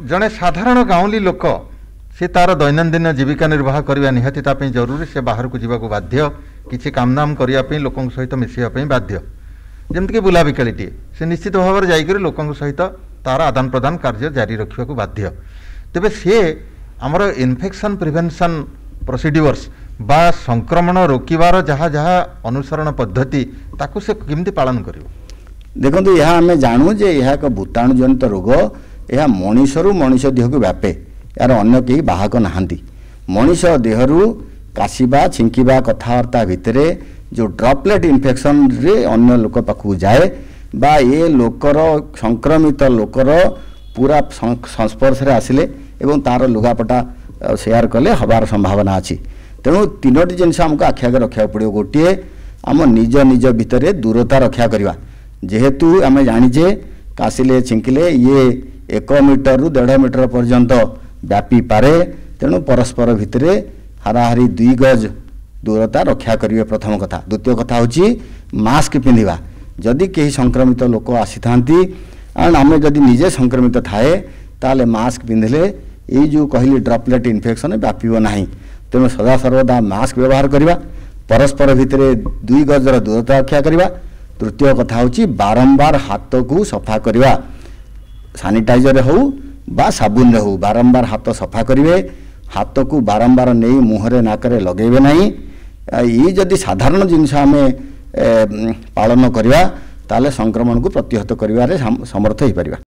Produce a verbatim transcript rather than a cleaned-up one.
जड़े साधारण गाँवली लोक से तार दैनंदिन जीविका निर्वाह करने निहाती तापी जरूरी से बाहर को जावाक बाध्य किसी कामदाम करने लोक सहित मिसवाई बाध्य जमीक बुला बिकालीटे से निश्चित भाव में जाकर लोक सहित तार आदान प्रदान कार्य जारी रखा बाध्य तेबे सी आमर इन्फेक्शन प्रिवेंशन प्रोसीड्यूर्स बा संक्रमण रोकबार जहाँ जहाँ अनुसरण पद्धति ताकू से केमती पालन कर देखो यह आम जानू जे यह एक भूताणु जनित रोग यह मनीषरू मनीष देह को व्यापे यार अन्य कहीं बाहक नहांती मनीष देहरु काशिबा छिंकिबा कथबार्ता भितर जो ड्रॉपलेट इन्फेक्शन रे अन्य लोक पाखु जाए बा ये लोकर संक्रमित लोकर पूरा संस्पर्श रे आसिले एवं तार लुगापटा शेयर कले हबार संभावना अच्छी तेणु तीनोटी जिनस आमको आखि आगे रखा पड़ो गोटे आम निज निज भितर दूरता रक्षा करवा जेहेतु आम जाचे काशिले छिंकिले ये एक मीटर रु डेढ़ मीटर पर्यंत व्यापी पारे तेणु परस्पर भितर हाराहारी दुई गज दूरता रक्षा करेंगे प्रथम कथा द्वितीय कथा हूँ मास्क पिंधा जदि कहीं संक्रमित लोक आसी था एंड आम जदि निजे संक्रमित थाए ताले मास्क पिंधले ये जो कहली ड्रॉपलेट इन्फेक्शन व्यापीब ना तेणु सदा सर्वदा मास्क व्यवहार करवा परस्पर भितर दुई गजर दूरता रक्षा करवा तृतीय कथा हूँ बारंबार हाथ को सफा करवा सानिटाइजर हो बा साबुन रे हो बारंबार हाथ सफा करेंगे हाथ को बारंबार नहीं मुहरे नाकरे लगेबे नहीं ये जदि साधारण जिनस आम पालन करवा ताले संक्रमण को प्रतिहत करिवारे समर्थ हो पारिबा।